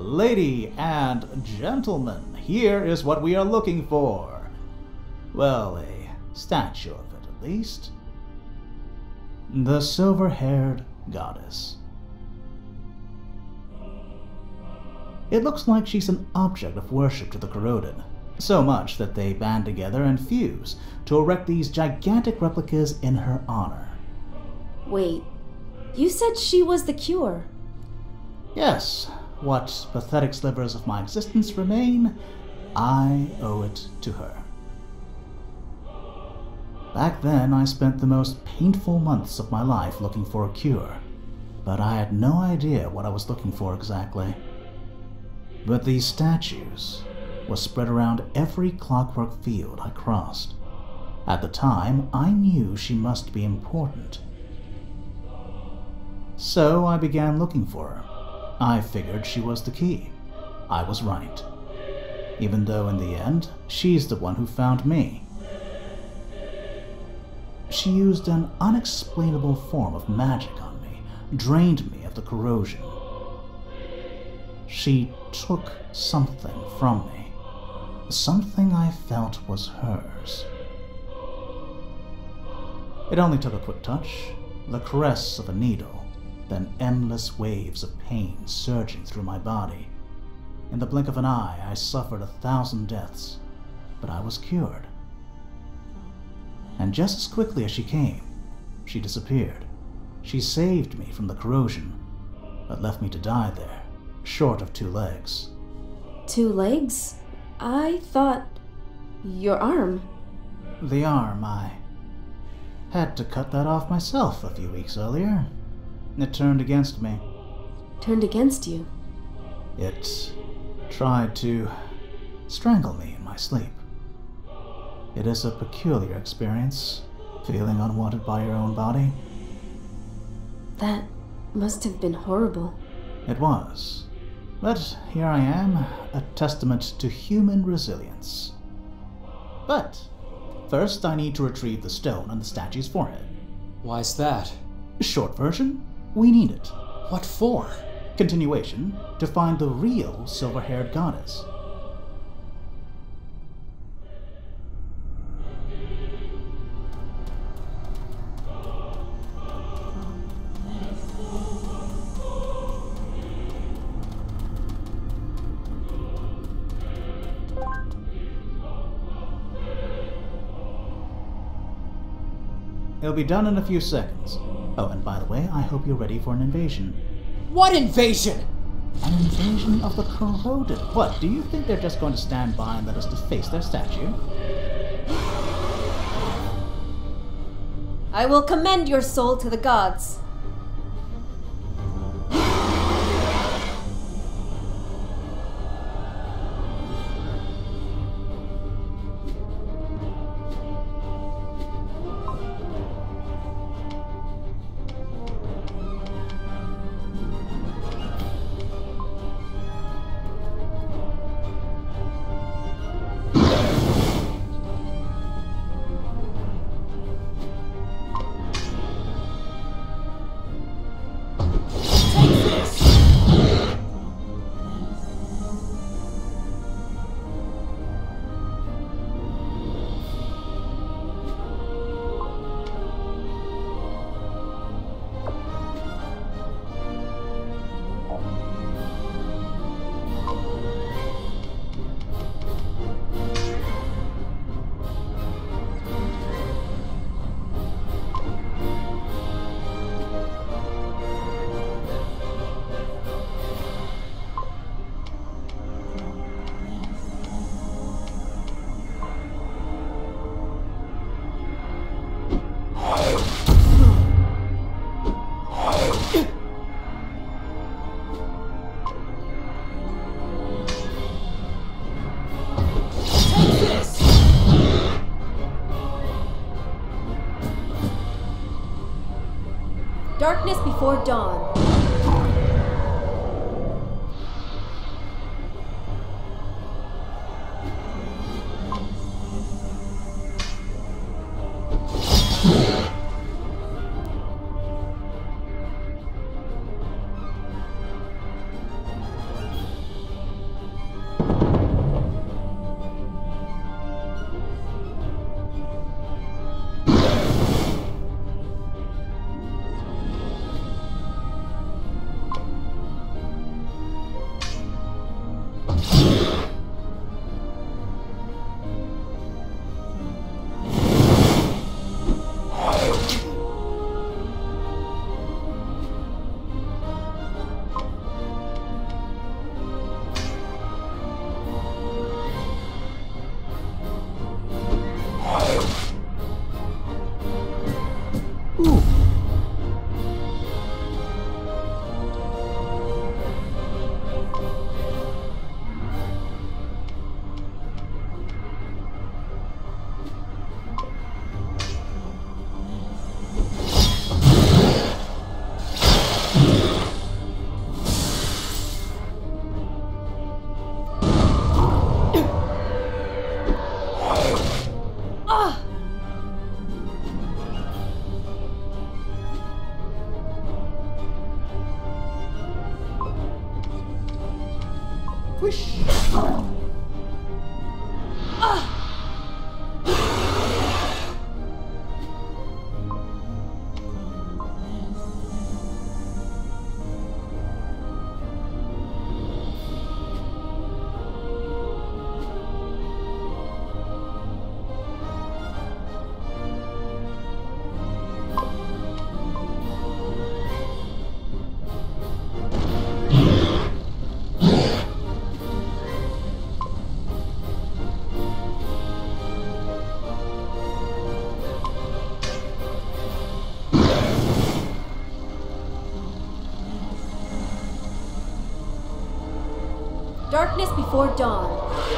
Lady and gentlemen, here is what we are looking for. Well, a statue of it at least. The silver-haired goddess. It looks like she's an object of worship to the corroded, so much that they band together and fuse to erect these gigantic replicas in her honor. Wait, you said she was the cure. Yes, what pathetic slivers of my existence remain, I owe it to her. Back then, I spent the most painful months of my life looking for a cure, but I had no idea what I was looking for exactly. But these statues were spread around every clockwork field I crossed. At the time, I knew she must be important. So I began looking for her. I figured she was the key. I was right. Even though in the end, she's the one who found me. She used an unexplainable form of magic on me, drained me of the corrosion. She took something from me, something I felt was hers. It only took a quick touch, the caress of a needle, then endless waves of pain surging through my body. In the blink of an eye, I suffered 1,000 deaths, but I was cured. And just as quickly as she came, she disappeared. She saved me from the corrosion, but left me to die there, short of 2 legs. 2 legs? I thought... your arm. The arm, I had to cut that off myself a few weeks earlier. It turned against me. Turned against you? It tried to strangle me in my sleep. It is a peculiar experience, feeling unwanted by your own body. That must have been horrible. It was. But here I am, a testament to human resilience. But first I need to retrieve the stone on the statue's forehead. Why's that? Short version, we need it. What for? Continuation, to find the real silver-haired goddess. It'll be done in a few seconds. Oh, and by the way, I hope you're ready for an invasion. What invasion? An invasion of the corroded. What, do you think they're just going to stand by and let us deface their statue? I will commend your soul to the gods. Darkness before dawn. Whoosh! Darkness before dawn.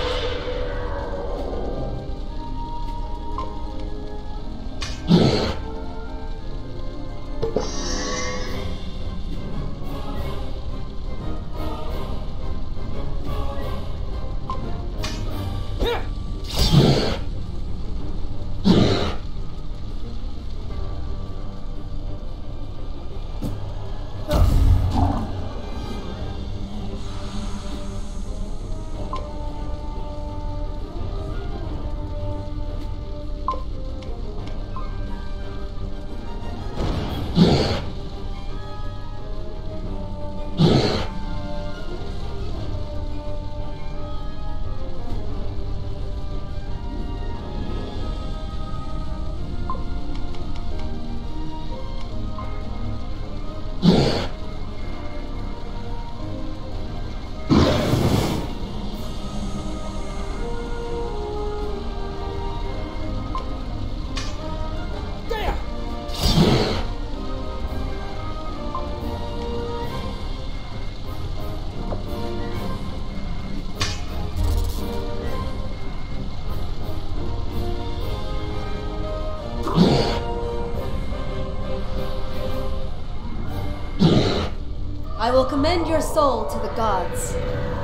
I will commend your soul to the gods.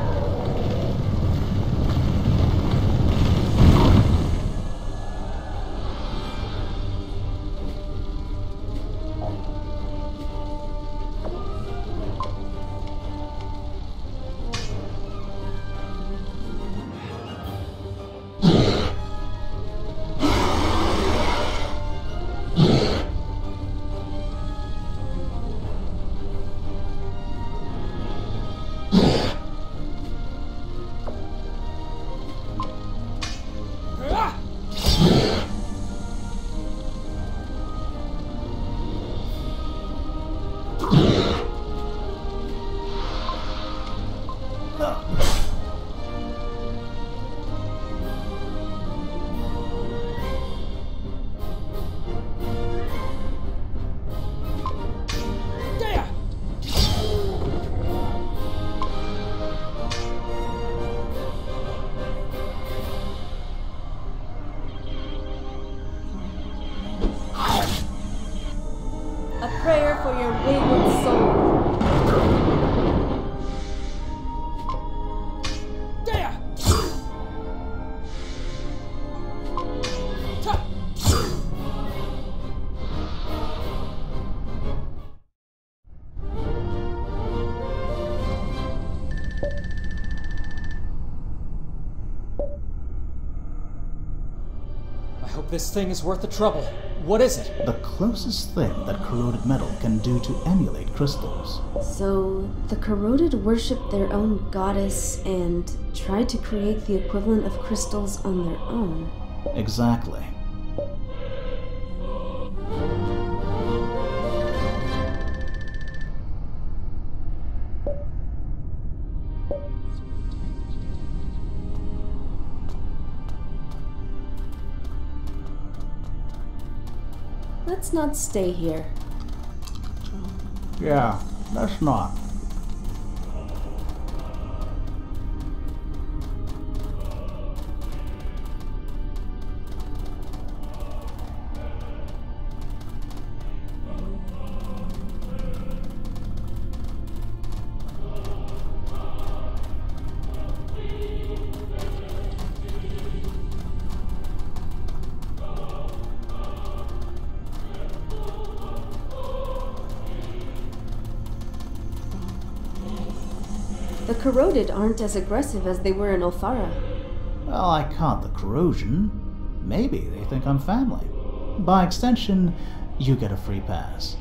A prayer for your wayward soul. I hope this thing is worth the trouble. What is it? The closest thing that corroded metal can do to emulate crystals. So, the corroded worshipped their own goddess and tried to create the equivalent of crystals on their own. Exactly. Let's not stay here. Yeah, let's not. The corroded aren't as aggressive as they were in Ulthara. Well, I caught the corrosion. Maybe they think I'm family. By extension, you get a free pass.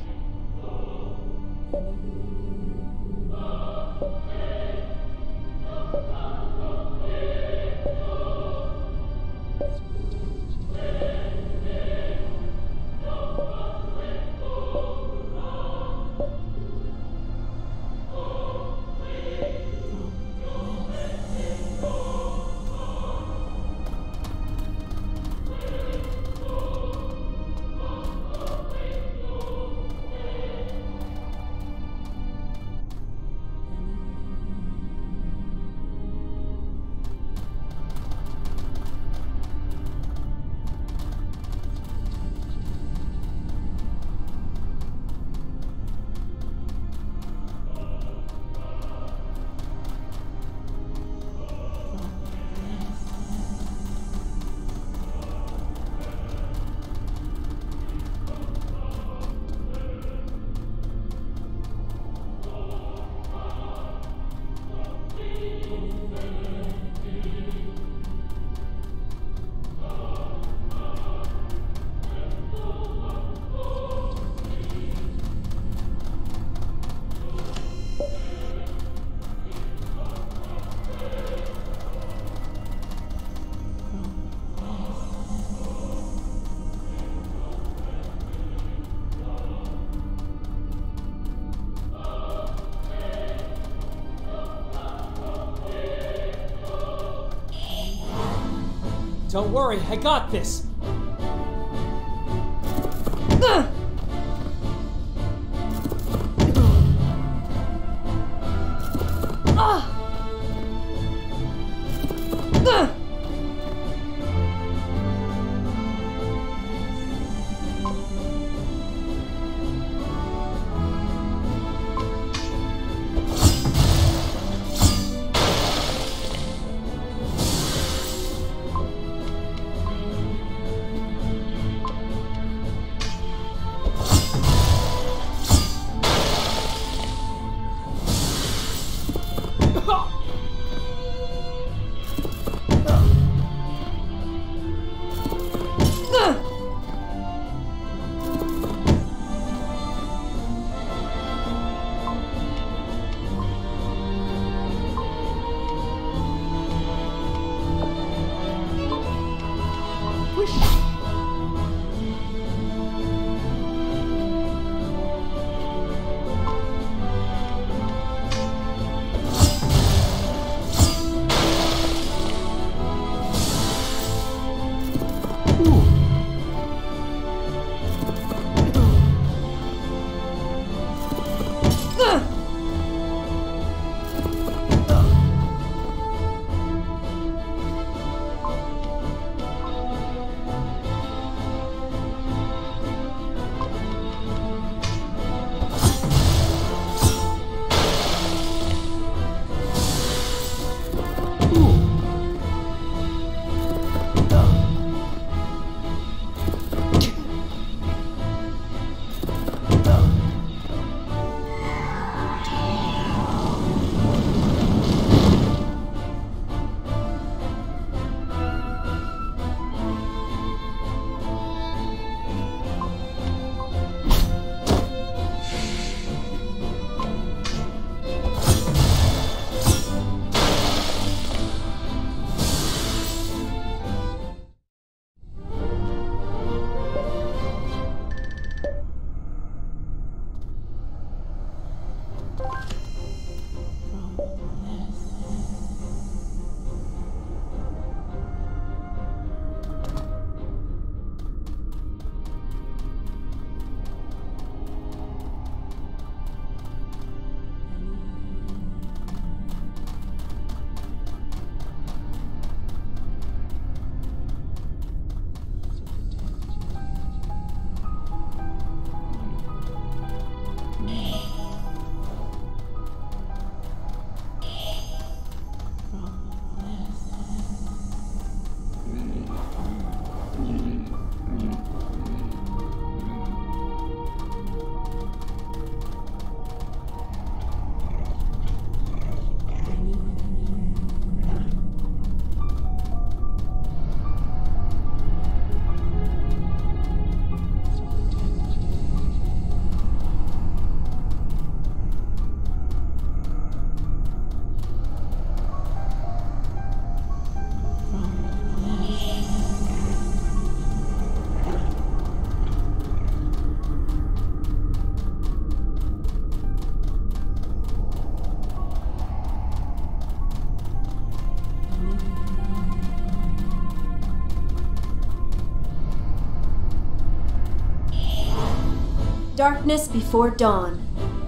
Don't worry, I got this! Darkness before dawn.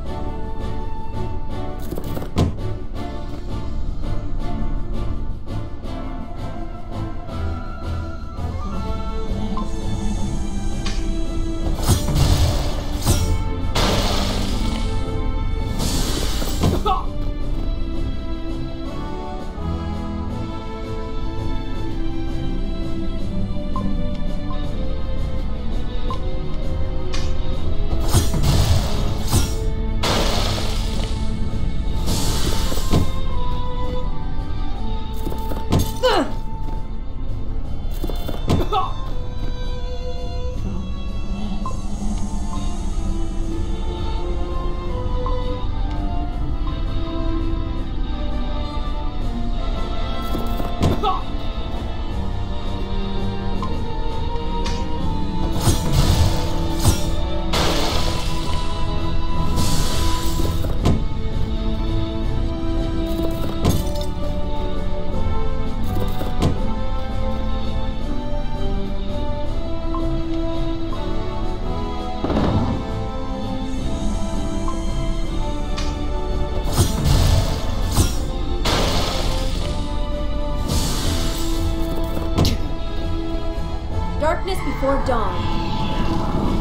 Darkness before dawn.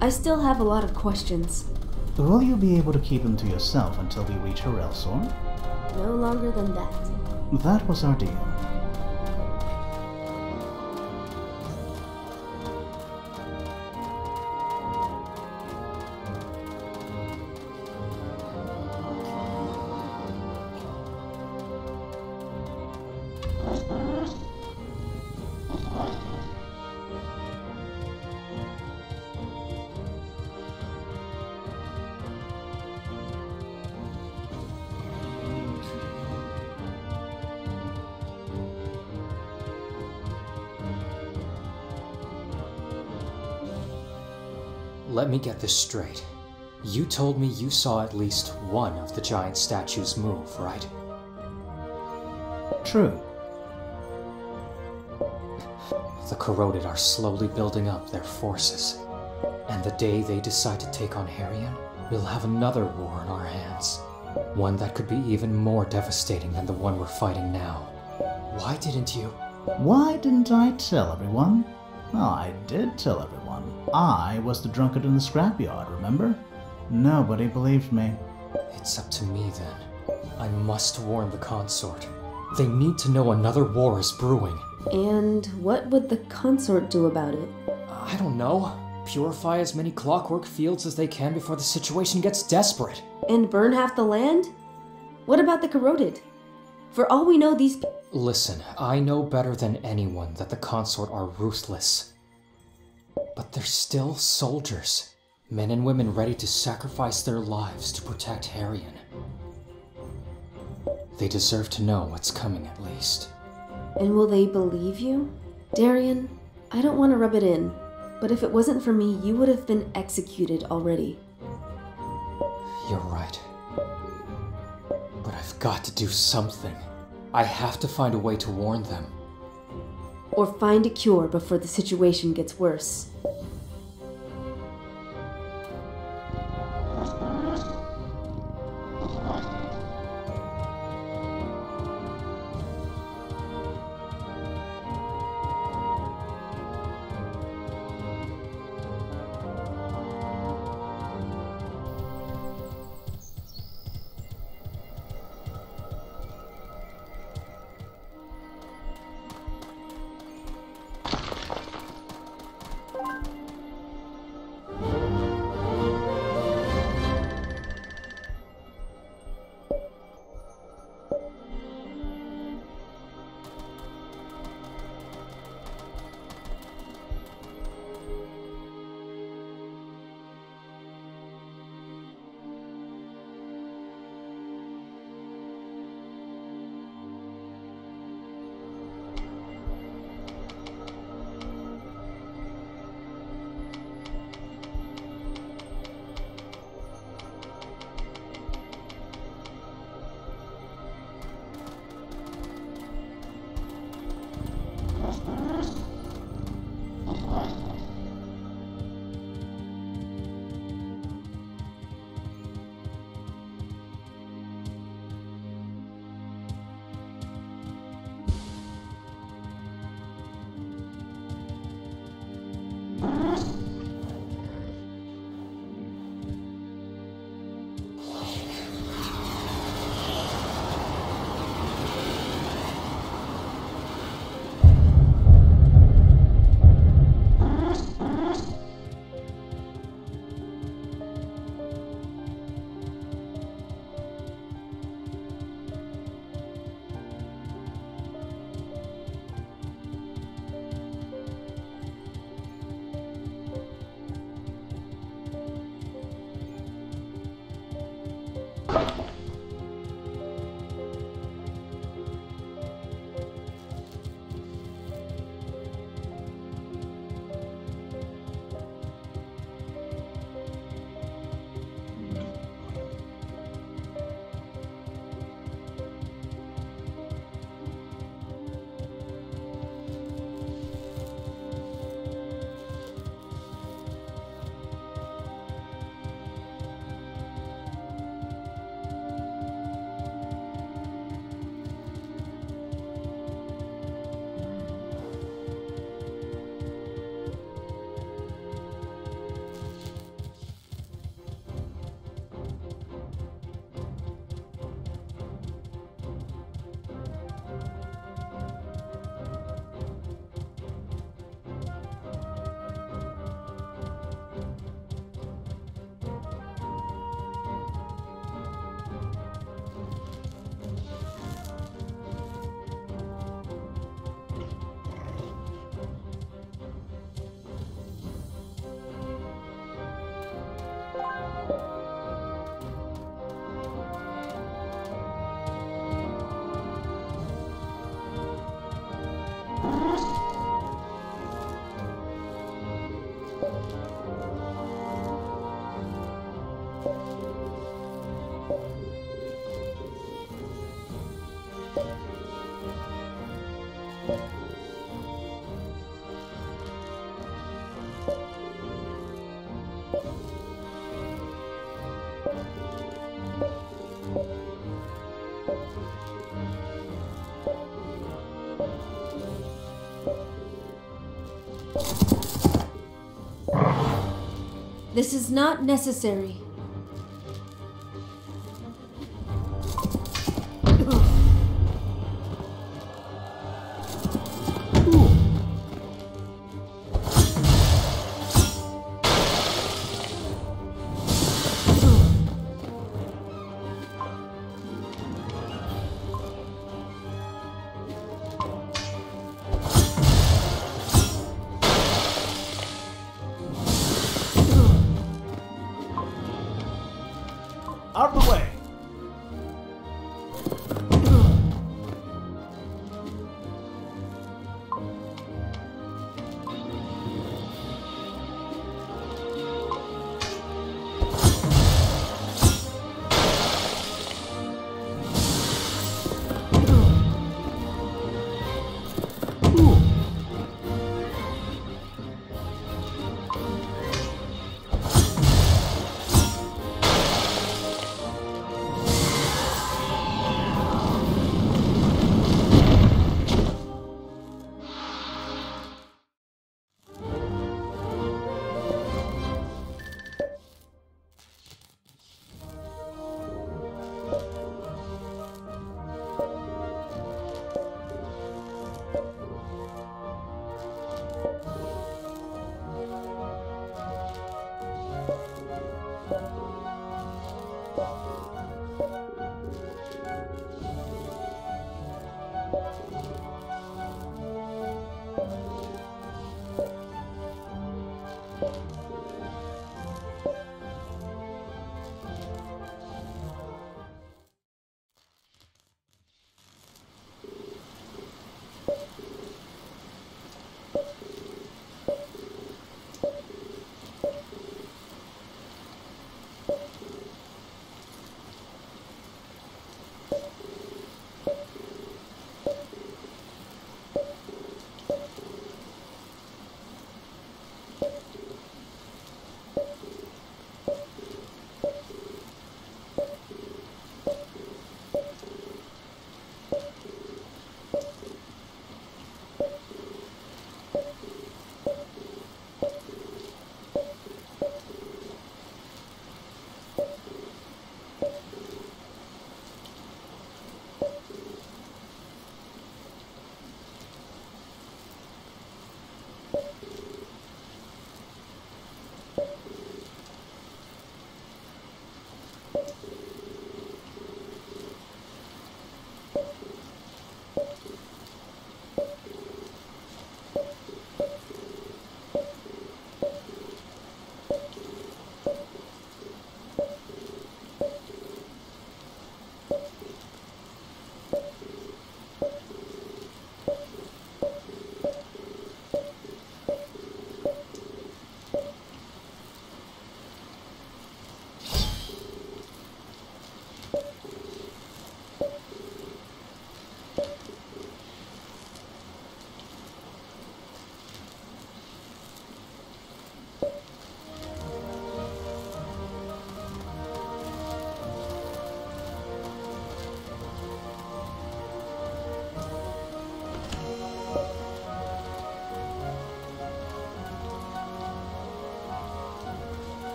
I still have a lot of questions. Will you be able to keep them to yourself until we reach Harelsor? No longer than that. That was our deal. Let me get this straight. You told me you saw at least one of the giant statues move, right? True. The Corroded are slowly building up their forces. And the day they decide to take on Harrion, we'll have another war on our hands. One that could be even more devastating than the one we're fighting now. Why didn't you? Why didn't I tell everyone? Oh, I did tell everyone. I was the drunkard in the scrapyard, remember? Nobody believed me. It's up to me then. I must warn the consort. They need to know another war is brewing. And what would the consort do about it? I don't know. Purify as many clockwork fields as they can before the situation gets desperate. And burn half the land? What about the Corroded? For all we know, these... Listen, I know better than anyone that the consort are ruthless. But they're still soldiers. Men and women ready to sacrifice their lives to protect Harrion. They deserve to know what's coming at least. And will they believe you? Darian, I don't want to rub it in, but if it wasn't for me, you would have been executed already. You're right. But I've got to do something. I have to find a way to warn them. Or find a cure before the situation gets worse. This is not necessary. Out of the way!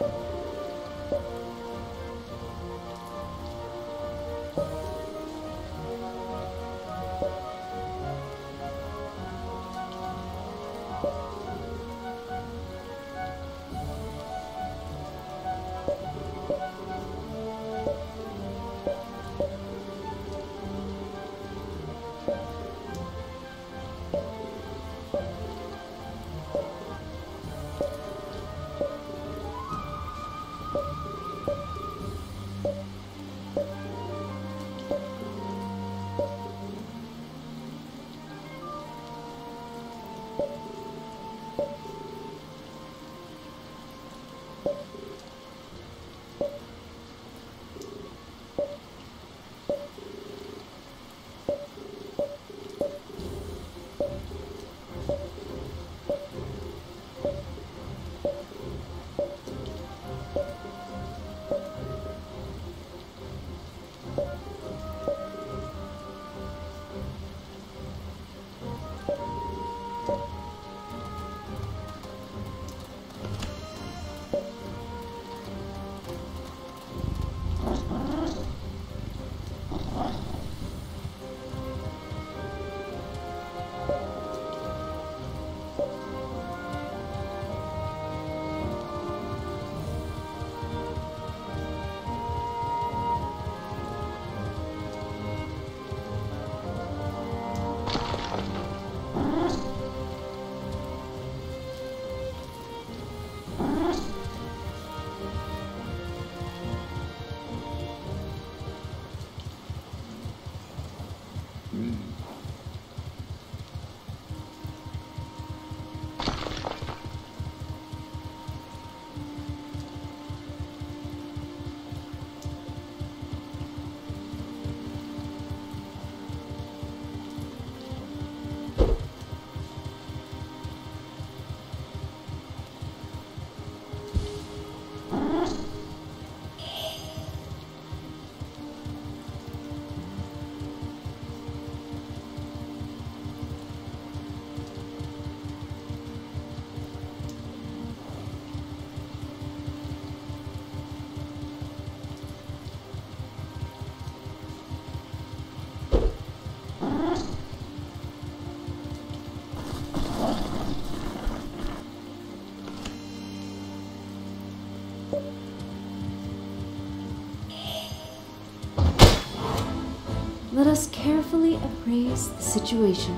Let us carefully appraise the situation.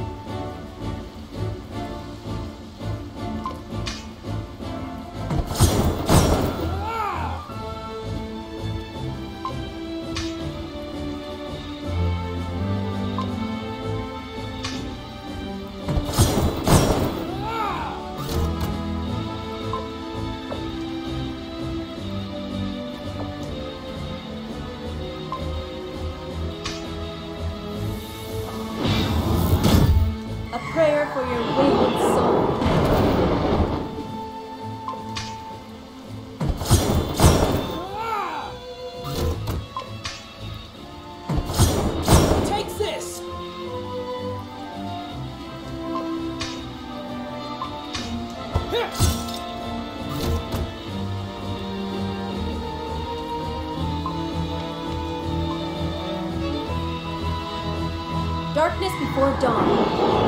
Prayer for your wayward soul. Take this! Darkness before dawn.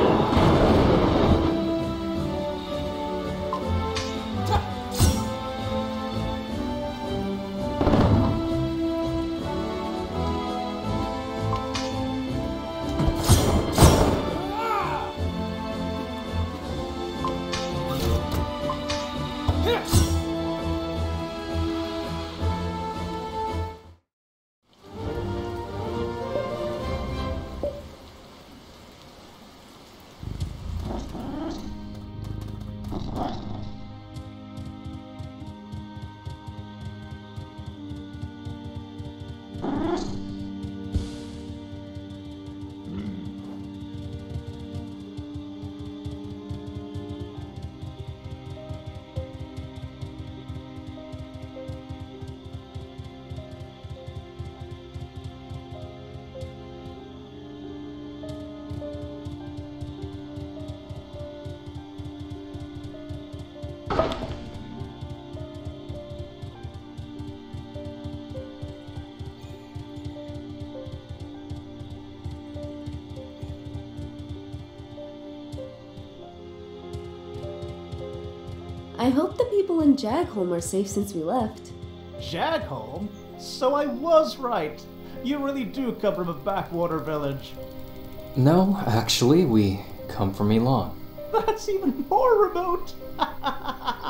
I hope the people in Jagholm are safe since we left. Jagholm? So I was right. You really do come from a backwater village. No, actually, we come from Elon. That's even more remote.